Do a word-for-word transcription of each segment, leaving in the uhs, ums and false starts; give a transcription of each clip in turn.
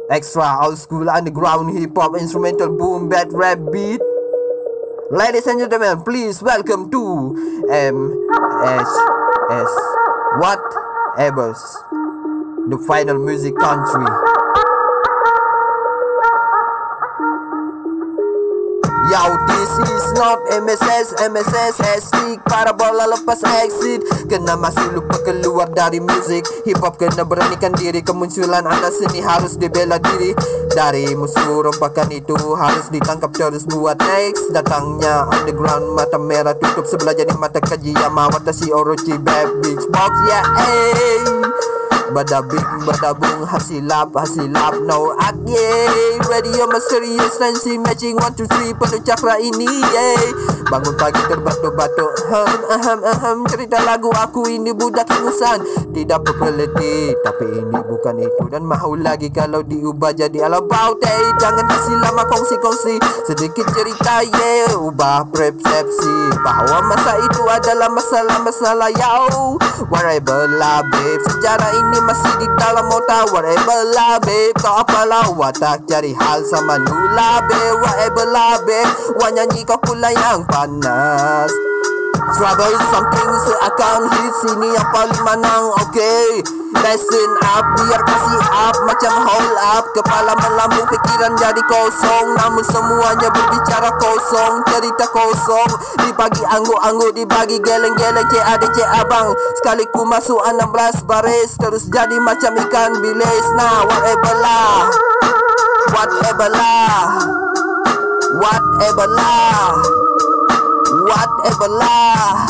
Extra old school underground hip hop instrumental boom bap rap beat. Ladies and gentlemen, please welcome to M S S Whatever's the final music country. Yo, this is not M S S, M S S hashtag para bola lepas exit. Kena masih lupa keluar dari musik hip hop, kena beranikan diri. Kemunculan anda seni harus dibela diri. Dari musuh rompakan itu harus ditangkap terus buat next. Datangnya underground mata merah tutup sebelah jadi mata kaji Yama Watashi Orochi Bad Beach Box. Yeah, hey, badabing badabung hasilap hasilap no ak yeah. Radio misterius Nancy matching one two three penuh cakra ini yeah. Bangun pagi terbatu-batu hem ahem ahem cerita lagu aku ini budak ingusan. Tidak popularity tapi ini bukan itu dan mahu lagi kalau diubah jadi all about hey. Jangan kasih lama kongsi-kongsi sedikit cerita yeah. Ubah persepsi bahwa masa itu adalah masalah-masalah yo. Whatever lah babe, sejarah ini masih di dalam otak. Whatever lah babe, kau apalah watak cari hal sama nula babe. Whatever lah babe, wah nyanyi kau pula yang panas. Trouble something seakan hit sini yang paling menang. Okay, listen up, biar kasih up macam hold up. Kepala melambung pikiran jadi kosong, namun semuanya berbicara kosong. Cerita kosong dibagi anggu-anggu, dibagi geleng-geleng C A D C abang. Sekali ku masuk enam belas baris terus jadi macam ikan bilis. Nah whatever lah, whatever lah, whatever lah, whatever lah.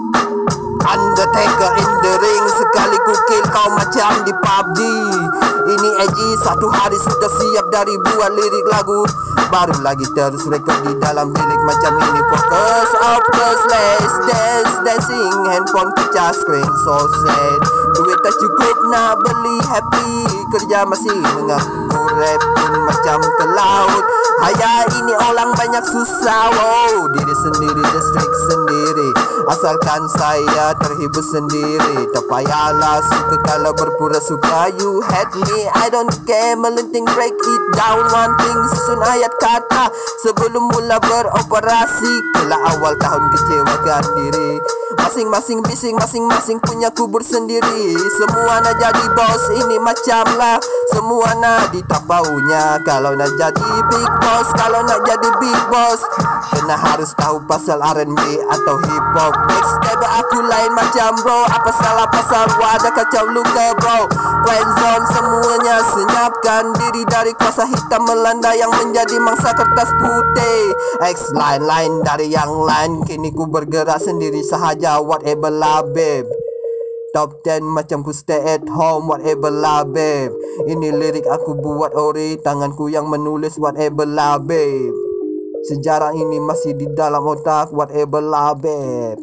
Undertaker in the ring, sekali ku kill kau macam di P U B G. Ini edgy, satu hari sudah siap dari buat lirik lagu. Baru lagi terus rekod di dalam bilik macam ini. Focus, focus, let's dance, dancing. Handphone pecah, screen so sad. Duit tak cukup nak beli happy. Kerja masih menganggur, rap pun macam ke laut. Haya ini orang banyak susah, wow. Diri sendiri, distrik sendiri. Asalkan saya terhibur sendiri. Tak payahlah suka kalau berpura suka. You hate me, I don't care. Melenting break it down one thing. Susun ayat kata sebelum mula beroperasi. Kala awal tahun kecewakan diri. Masing-masing bising, masing-masing punya kubur sendiri. Semua nak jadi bos, ini macam lah. Semua nak ditapaunya. Kalau nak jadi big boss, kalau nak jadi big boss, kena harus tahu pasal R and B atau hip hop. Backstab aku lain macam bro. Apa salah pasal wadah kacau luka bro. Friend zone semuanya senyapkan diri dari kuasa hitam melanda yang menjadi mangsa kertas putih. X line-line dari yang lain, kini ku bergerak sendiri sahaja. Whatever lah babe, top ten macam ku stay at home. Whatever lah babe, ini lirik aku buat ori, tanganku yang menulis. Whatever lah babe, sejarah ini masih di dalam otak. Whatever lah babe.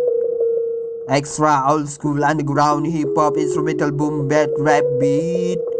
Extra old school underground hip hop instrumental boom bap rap beat.